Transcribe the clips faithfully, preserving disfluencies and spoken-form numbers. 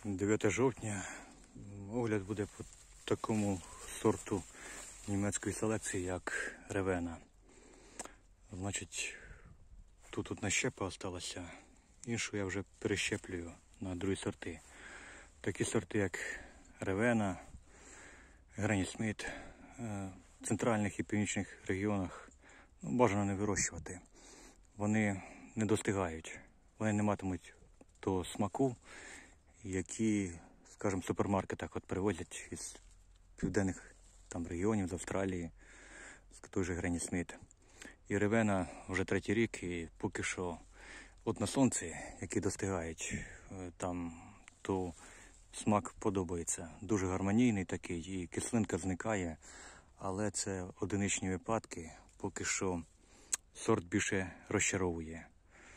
дев'яте жовтня. Огляд буде по такому сорту німецької селекції, як Ревена. Значить, тут одна щепа залишилася, іншу я вже перещеплюю на другі сорти. Такі сорти, як Ревена, Гренні Сміт, в центральних і північних регіонах ну, бажано не вирощувати. Вони не достигають, вони не матимуть того смаку, які, скажімо, в супермаркетах от привозять із південних там регіонів, з Австралії, з той же Гренні Сміт. І Ревена вже третій рік, і поки що от на сонці, які достигають там, то смак подобається. Дуже гармонійний такий, і кислинка зникає, але це одиничні випадки, поки що сорт більше розчаровує.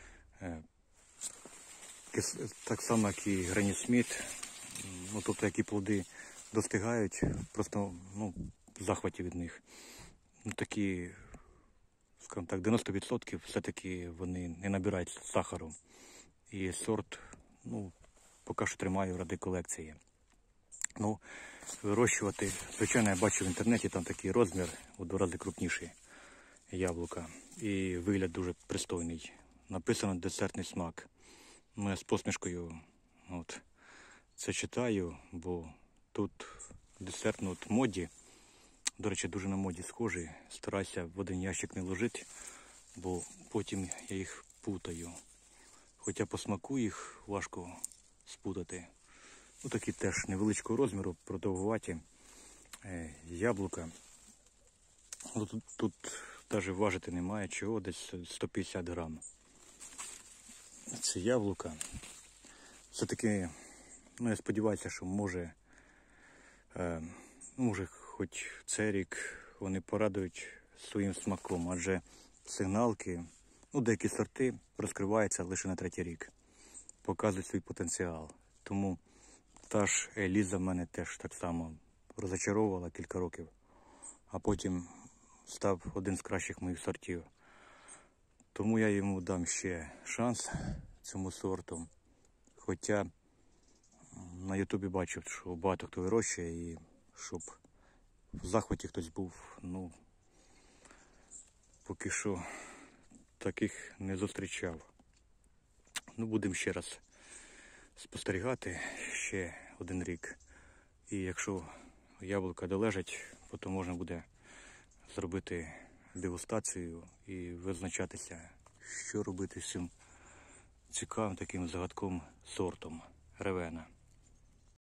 Так само, як і Гренні Сміт, ну, тобто, які плоди достигають, просто ну, в захваті від них. Ну, такі, скажімо так, дев'яносто відсотків все-таки вони не набирають сахару. І сорт, ну, поки що тримаю ради колекції. Ну, вирощувати, звичайно, я бачу в інтернеті, там такий розмір, у два рази крупніший яблука. І вигляд дуже пристойний. Написано десертний смак. Ну, я з посмішкою от, це читаю, бо тут десертно от моді, до речі, дуже на моді схожі. Стараюся в один ящик не ложити, бо потім я їх путаю. Хоча по смаку їх важко спутати. Ну, такі теж невеличкого розміру, продовгуваті е, яблука. Ну, тут, тут навіть важити немає чого, десь сто п'ятдесят грам. Це яблука. Все-таки, ну я сподіваюся, що може, е, може хоч цей рік вони порадують своїм смаком, адже сигналки, ну деякі сорти розкриваються лише на третій рік, показують свій потенціал. Тому та ж Еліза в мене теж так само розочаровувала кілька років, а потім став один з кращих моїх сортів. Тому я йому дам ще шанс цьому сорту. Хоча на ютубі бачив, що багато хто вирощує, і щоб в захваті хтось був, ну, поки що таких не зустрічав. Ну, будемо ще раз спостерігати ще один рік. І якщо яблука долежать, то можна буде зробити дегустацію і визначатися, що робити з цим цікавим таким загадковим сортом Ревена.